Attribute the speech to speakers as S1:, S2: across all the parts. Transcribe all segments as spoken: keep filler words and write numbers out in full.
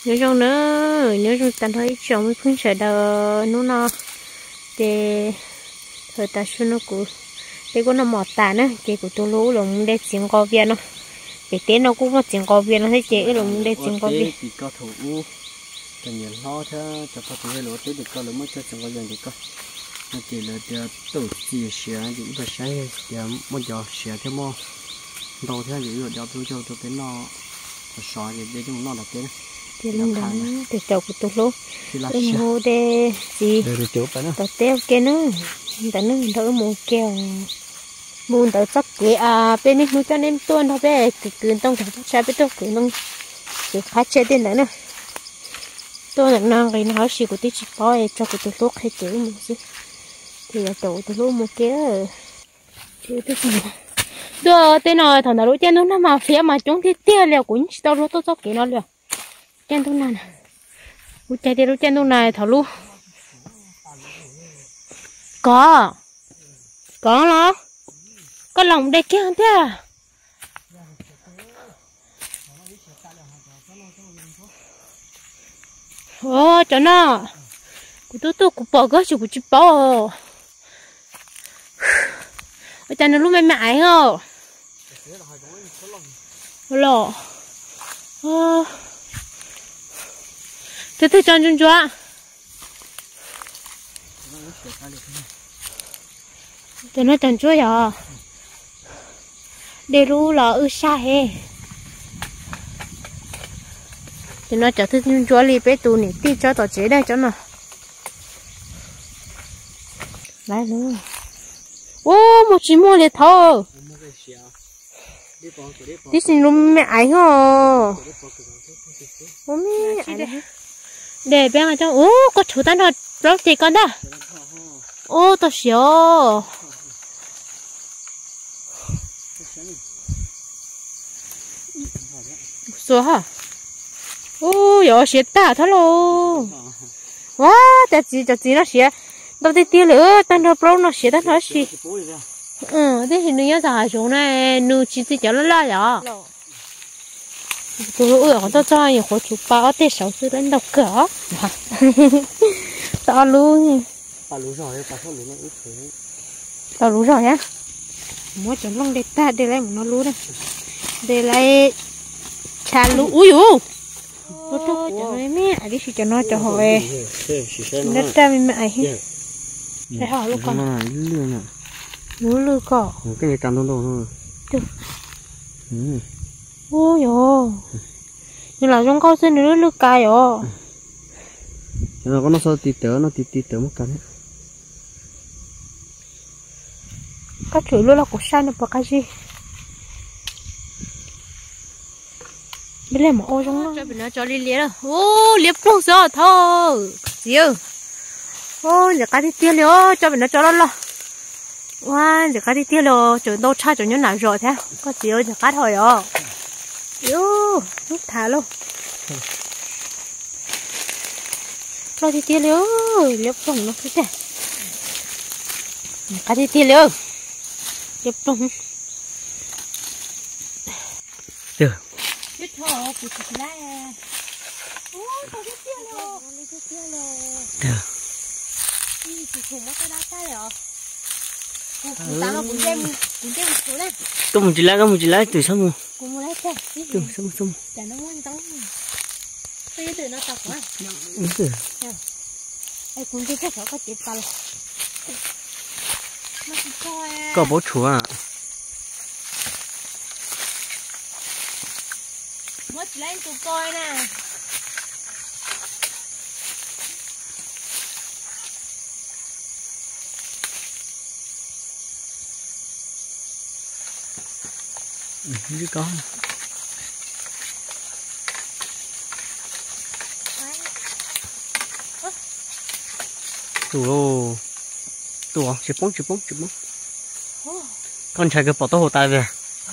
S1: nhớ trong nữa nhớ trong tận thấy chồng mới phun sợi đờ nó nó để thời ta xuân nó cũng để có nó mọt tàn nữa cái của tôi lú rồi để chuyện co viên nó để tên nó cũng có chuyện co viên nó thấy chế rồi để chuyện co viên
S2: thì có thủ cho nhiều lo thế cho có thủ lúa thế được có lúa mới cho chuyện co viên được có nó chỉ là để tổ chức sửa những cái sai để một giờ sửa thêm mò đầu theo những cái đó tôi cho tôi cái nó sỏi để cho nó là cái
S1: thì lần đó thì chậu của tôi lú tôi mua để gì tôi teo cái nữa tại nó đỡ mua keo mua đỡ sắc cái à bên này mua cho nên tuôn thôi bé cứ cứ tông thằng cha bé tôi cứ nông cứ khá chơi đến nữa nè tôi là năng cái nó xì của tôi chỉ có cho của tôi lúc hay chữ một xí thì là chậu tôi lúc mua kia chứ tôi không tôi tên nào thằng nào lúc trên nó mà phía mà chúng thì tia liều cũng tao lúc tôi sắp cái nó liều trên tôi này lúc chạy đi lúc trên tôi này thằng lúc có có nó có lòng đây kia thế à ô cho nó của tôi tôi cũng bỏ cái chụp chụp bỏ ở trên nó lúc mẹ mẹ không lọ ờ thế thì cho chúng chúa cho nó chẳng chúa à để ru là ư xa he cho nó trở thức chúng chúa li bé tù nỉ tí cho tỏ chế đây cho nó lại luôn ô một chỉ mua liệt thơ tí xin luôn mẹ ấy hả ô mẹ ấy để bé mà cho ô có chủ tan thật rất thì con đó ô tao xíu số hả ô giờ xịt ta thôi luôn quá chả gì chả gì nó xịt đâu thì tiêu nữa tan nó pro nó xịt nó xịt ừ thế thì nếu giờ chỗ này nếu chỉ thì cho nó la vậy tôi ơi họ cho nhiều khó chụp bao thế sáu mươi đến đọc cửa to luôn
S2: tao lú rồi tao không lú nó ít thế
S1: tao lú rồi á mua cho lông để ta để lại một nó lú đây để lại trà lú ui u nó cho cho nó mẹ đi cho nó cho họ nó ra mẹ mẹ để họ lúc con lú lú cỏ
S2: cái này cắn đâu đâu thôi
S1: ôi yo nhưng là trong câu xin nữa lú cay yo
S2: nó có nó sao tít tớ nó tít tít tớ một cái
S1: các chuỗi luôn là củ san được vào cái gì bây giờ mà ô trong nó cho bên nó cho đi liệt rồi ô liệt không sao thôi xíu ô giờ cái đi tiêu liệt cho bên nó cho nó lo wow giờ cái đi tiêu liệt chỗ đâu cha chỗ nhớ nào rồi thế có xíu giờ cái thôi rồi yo lúc thả luôn lo đi tiêu liệt liệt không nó cứ thế cái đi tiêu liệt liệt không
S2: được
S1: biết thôi cứ chụp lại ô tao biết tiêu liệt tao biết tiêu liệt
S2: được
S1: đi chụp thùng nó cái đá tay rồi cũng tao nó cũng đem cũng đem một số lên
S2: tôi muốn chỉ lá cái muốn chỉ lá từ sao mua
S1: cũng lấy thế
S2: từ sao sao
S1: để nó muốn tao bây giờ nó tập quá
S2: đúng rồi
S1: ai cũng biết chắc có chịu tao
S2: có bố chúa à
S1: mất lên tụi coi nè
S2: ừ, có tủ tủ chỉ bông chỉ bông chỉ bông con trai cái bỏ tao hồ tai về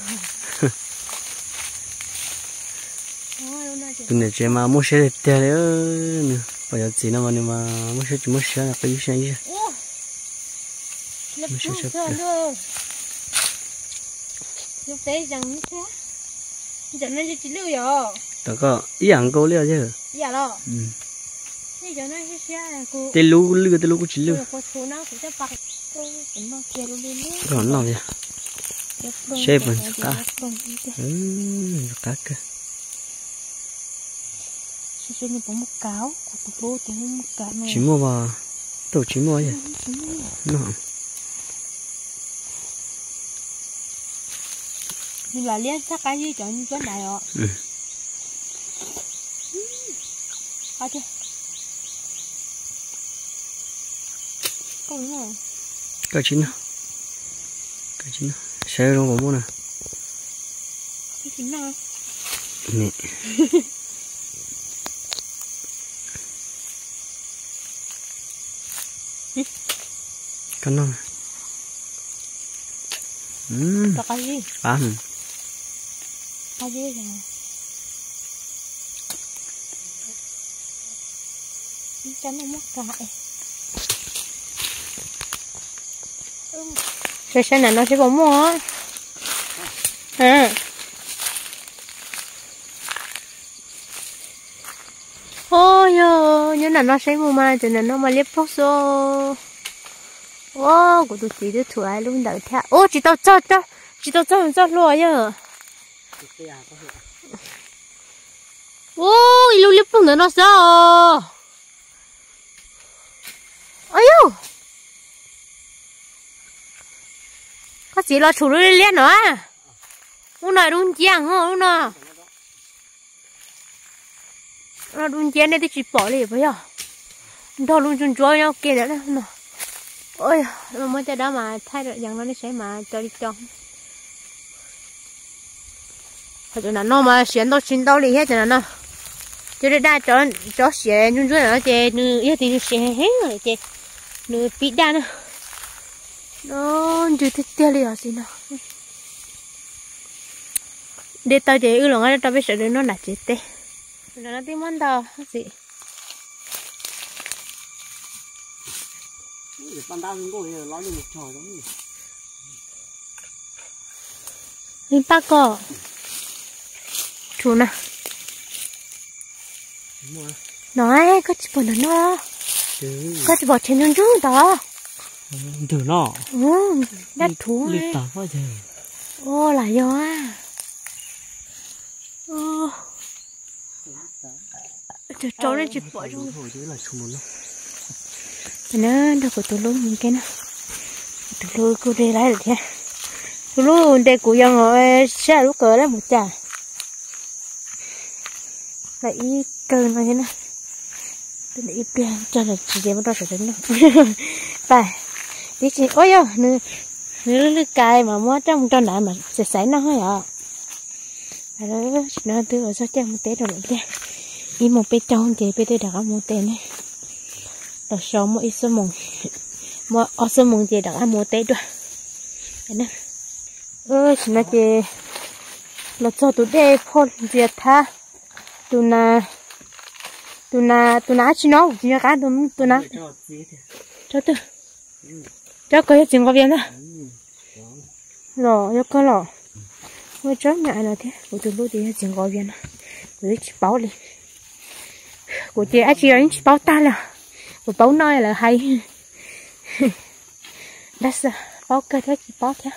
S2: tụi này chỉ mà mua xe để tiền nữa bây giờ chỉ nào mà nhưng mà mua xe chỉ mua xe là cái gì xe gì
S1: mua xe xe lúc đấy rằng như thế giờ nó chỉ lưu rồi
S2: đó có ý ăn cô liao chứ
S1: dạ rồi
S2: ừ
S1: bây giờ nó sẽ sẽ cô
S2: tê lu lư tê lu cũng chỉ lư
S1: cô số nó cũng sẽ bạc cô cũng nó kia luôn đi
S2: còn nào vậy chef mình cá ừ cá cơ
S1: sẽ như một cáo của tụi bố thì một cá này
S2: chỉ mua vào tổ chỉ mua vậy nó
S1: nhưng là liên chắc cái gì cho như cái này ạ
S2: ừ
S1: có chưa có đúng không
S2: cái chín nào cái chín nào xe đâu có mua nè
S1: cái chín nào
S2: nè con nào ừ
S1: có cái gì
S2: à
S1: cái gì rồi cho nó mất lại rồi sau này nó sẽ có mua à ôi giờ như là nó sẽ mua mà cho nên nó mà liếp phốt số ô của tôi chỉ được thua ai luôn đợi theo ô chỉ tao cho cho chỉ tao cho cho lo giờ ô ilu liếp phốt nữa nó sao ôi呦có chỉ là chủ lưu liên nữa lúc này đun chiang hả lúc nào nó đun chiang này thì chỉ bỏ đi bây giờ đó luôn chun chua nhau kia đấy nè ôi mà mới tới đó mà thay được dần nó sẽ mà cho đi cho hồi chỗ nào nó mà xuyên đâu xuyên đâu đi hết chỗ nào nó cho nên đã cho cho xuyên chun chua nó chơi nữ yêu thì xuyên hết rồi chơi nữ bị đa nữa nó chưa thích tiêu liều gì nào để tao chơi ư lòng ấy tao biết sợ nó là chết tê nó tìm món tao gì
S2: ban đêm ngồi nói như một trò giống như
S1: đi bác co chú nè nói có chỉ bỏ nó có chỉ bỏ trên chân chú đó
S2: từ nó
S1: ừ đất thú
S2: đi tao bao giờ
S1: ô là do à ô cho cháu này chỉ bỏ trong
S2: thôi chứ là chung luôn
S1: nó đâu có tụi luôn những cái nào tụi luôn cô đi lại được nha tụi luôn đây của dân rồi xe lúc cỡ đấy một trà lại cơn này thế này tôi lại tiền cho là chỉ để mà đo phải đến đâu phải đi chị ôi yo nữ nữ nữ cài mà mua trong trong đại mà sẽ xảy nó hơi à đó nó từ ở sau chân một té rồi đấy đi một bê trong chị bê tôi đặt một té này đó sau một ít số mùng một ở số mùng chị đặt một té rồi nè ơi chị nói chị là cho tụi đây phun diệt tha tụi na tụi na tụi na chỉ nó chỉ cá tụi tụi na cho tôi cho coi chuyện có việc đó lò cho coi lò mới chớp nhại là thế của tụi lúc thì chuyện có việc đó của chị báo đi của chị ai chị đánh chị báo ta là của báo nói là hay đã sao báo cơ thế chị báo thế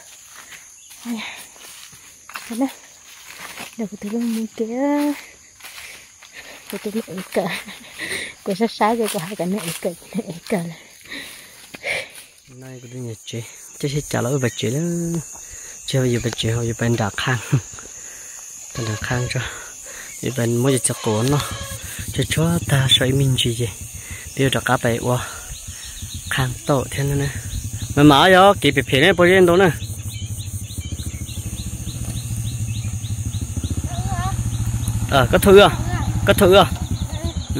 S1: thế này được của tụi lúc mình kia của tụi lúc cỡ của sát sát cái của hai cái này cỡ cỡ
S2: nay cái nhà chị chị sẽ trả lời vật chị đó chưa bao giờ vật chị hồi bên đặc khang bên đặc khang cho thì bên mỗi giờ cổ nó cho cho ta xoay mình gì vậy điều đặc cá bể qua khang tổ thế này mà mở vô kịp bị phê này bao nhiêu đó nè ờ có thư à có thư à ừ.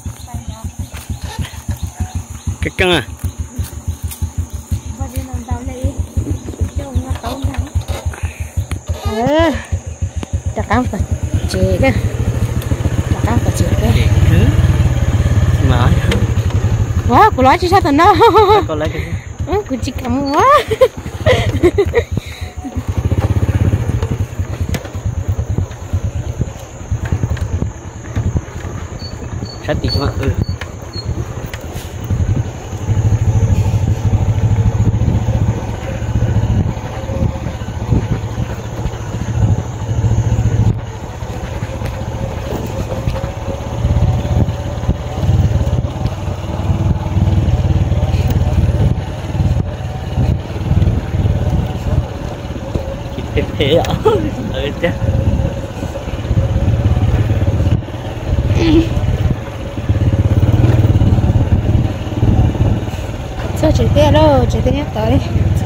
S2: Cái căng à
S1: ờ chắc ăn phải chế đó chắc ăn phải chế đấy
S2: mà
S1: quá của nói chứ sao thằng nó
S2: có lấy cái
S1: ừ của chị cảm quá
S2: sát tí mà ừ thế ạ ừ chứ
S1: sao chỉ thế đâu chỉ thế nhắc tới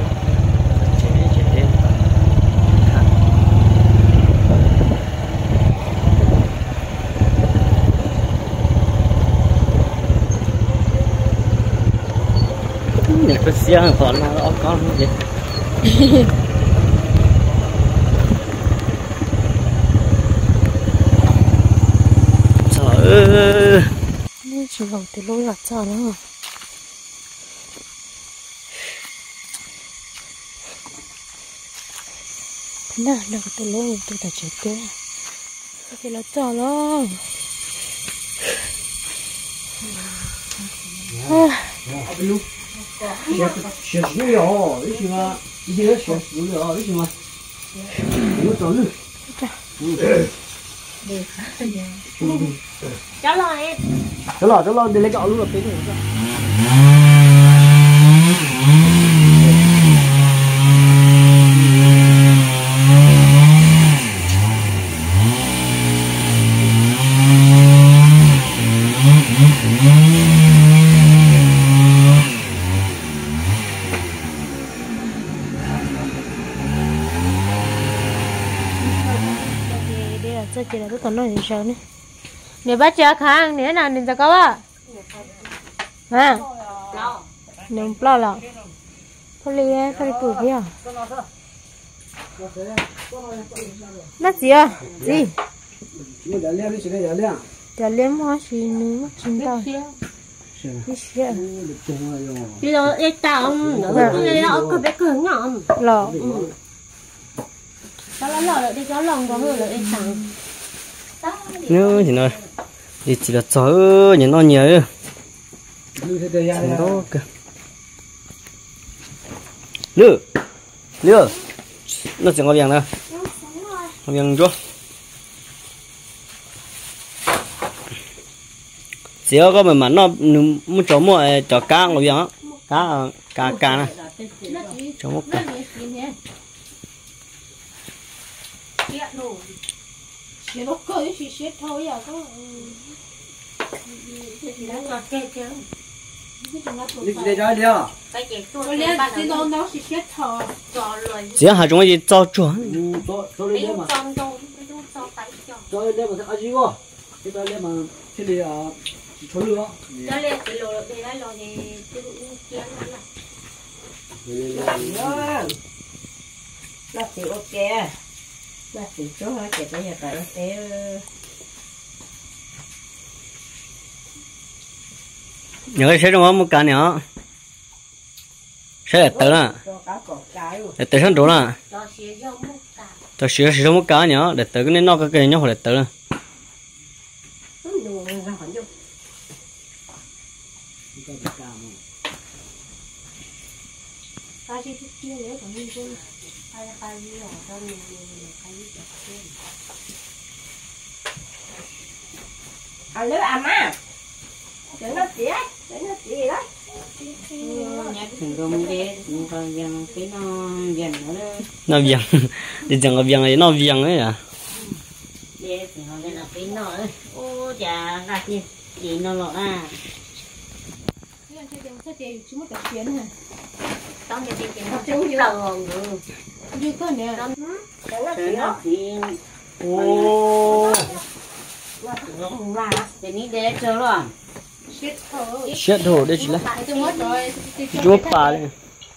S2: nhà có xe còn nó con gì trời
S1: nên chỉ gầu từ lối gạt cho nó thế nào là từ lối tôi đã chết thế thì là cho nó
S2: 学熟了，为什么？一定要学熟了，为什么？有找路。
S1: cháu lo em
S2: cháu lo cháu lo đi lấy gạo luôn rồi tí nữa
S1: sao chị là tôi còn nói gì sao nữa nè bác cha khang nè nào nè có á ha nè lo là thôi đi thôi đi tụi kia nó gì à gì chả liếm hoa gì nữa chúng ta đi xe
S3: đi đâu đi tao nó đi đâu có bé cửa nhọn
S1: lò
S3: tao lấy lò lại đi cháu lòng có người lại đi tặng
S2: nữa thì nói thì chỉ là chó nhìn nó nhiều chẳng đó cơ lừa lừa nó chẳng có việc nào có việc chưa chỉ có mình mà nó muốn chỗ mua chỗ cá ngồi việc cá cá cá này chỗ mua cá
S3: chỉ nó cười chỉ xếp thôi à có nó ngọt kê chứ
S2: đi đi ra đi à
S3: tôi lấy chỉ nó nó chỉ xếp thôi
S2: chỉ hai chúng gì cho chuẩn
S3: cho lên mà cho
S2: cho lên mà ăn gì quá cái cho lên mà cái gì à cho lửa
S3: cho lên cái lò để lấy lò thì tôi cũng kiếm nó là thì ok là thì chỗ hơi chỉ bây giờ tại thế
S2: nhớ cái xe trong một cái nữa xe là tớ à để tớ sang chỗ là tớ sửa sửa một cái nữa để tớ cái nên nó cái cái nhau để tớ là
S3: ăn nước ăn á đừng nó tỉa đừng nó tỉa đó
S4: không biết còn dần cái nó dần nữa
S2: nó viang đi chẳng có viang này nó viang ấy à
S4: để thì họ cái là cái nó ô chà gạt gì gì nó lọt à
S3: tao thì tiền nó trứng lợn rồi
S1: như cái này
S4: nó thì
S2: ô
S4: nó không ra để ní để cho rồi
S2: chết thôi đây chỉ là chúa bà đây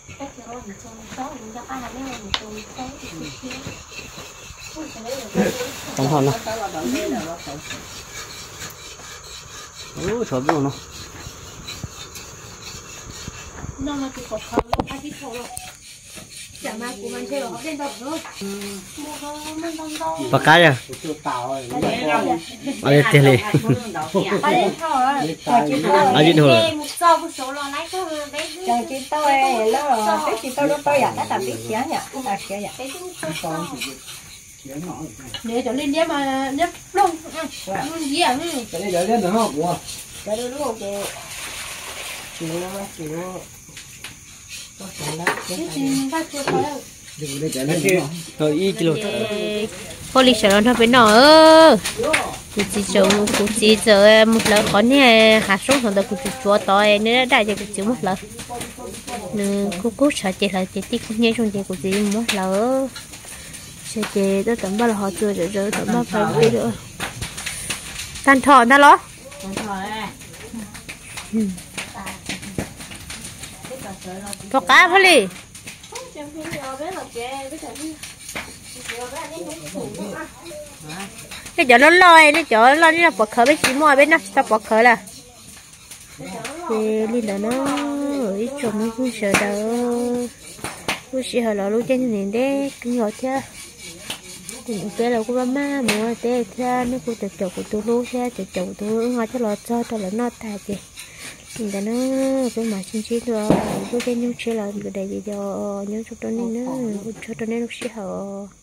S2: không hòn đâu ô chó bự nó
S3: nó là cái cột khăn nó cái thô rồi
S2: bà cái à ở đây tiền lì ở trên hồ
S3: Chàng chị tôi nó cái chị tôi nó tôi à nó làm biết xía nhỉ là xía nhỉ
S1: để cho lên nhé mà nhé luôn luôn gì à
S2: cái này để lên được không của
S3: cái đó đúng không chị chị nó chị nó có chuyện đó
S2: rồi y kilo
S1: có lịch sử nó phải nọ ơ cụ chỉ trồng cụ chỉ giờ một lần có nè hạt xuống thằng đó cụ chỉ chúa to nữa đại cho cụ chỉ một lần nè cụ cụ sợ chị là chị tí cũng nhớ trong chị cụ chỉ một lần sợ chị tôi tận bao là họ chưa rồi rồi tận bao phải đi nữa tan thọ ta lo có cá phải đi cái chỗ nó lôi nó chỗ nó nó bọt khởi bên chỉ mua bên nó sao bọt khởi là thì đi là nó ít trồng nó cũng sợ đâu cũng sợ hồi lúc trên này đấy kinh ngọt chứ thì cái là của má mua té ra nó cũng tự trồng của tôi luôn ra tự trồng của tôi ngọt cho lọt cho cho là nó ta chứ thì là nó cái mà xin xin rồi cái cái nhung chưa là cái đây gì cho nhung cho tôi nên nó cho tôi nên lúc xí hở